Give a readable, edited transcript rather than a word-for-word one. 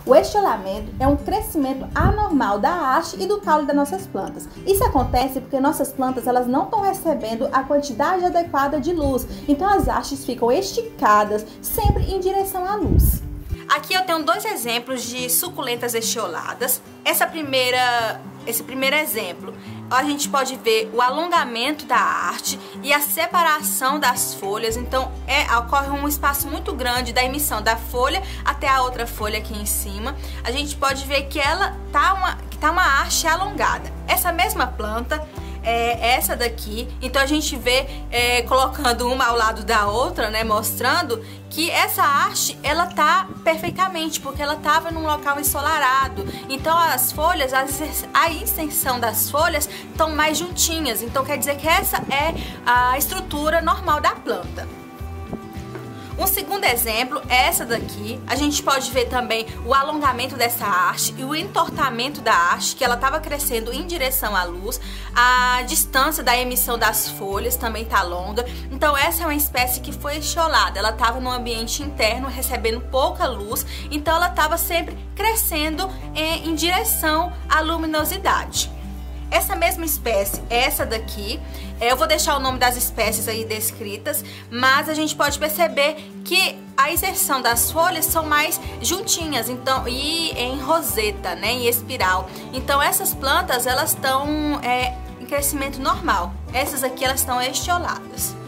O estiolamento é um crescimento anormal da haste e do caule das nossas plantas. Isso acontece porque nossas plantas elas não estão recebendo a quantidade adequada de luz, então as hastes ficam esticadas sempre em direção à luz. Aqui eu tenho dois exemplos de suculentas estioladas. Esse primeiro exemplo, a gente pode ver o alongamento da haste e a separação das folhas. Então ocorre um espaço muito grande da emissão da folha até a outra folha aqui em cima. A gente pode ver que ela tá uma haste alongada. Essa mesma planta é essa daqui, então a gente vê colocando uma ao lado da outra, né, mostrando que essa haste ela tá perfeitamente, porque ela estava num local ensolarado. Então as folhas, a extensão das folhas estão mais juntinhas, então quer dizer que essa é a estrutura normal da planta. Um segundo exemplo é essa daqui. A gente pode ver também o alongamento dessa haste e o entortamento da haste, que ela estava crescendo em direção à luz. A distância da emissão das folhas também está longa. Então essa é uma espécie que foi estiolada. Ela estava no ambiente interno, recebendo pouca luz, então ela estava sempre crescendo em direção à luminosidade. Essa mesma espécie, essa daqui, eu vou deixar o nome das espécies aí descritas, mas a gente pode perceber que a inserção das folhas são mais juntinhas, então, e em roseta, né, em espiral. Então essas plantas, elas estão em crescimento normal. Essas aqui, elas estão estioladas.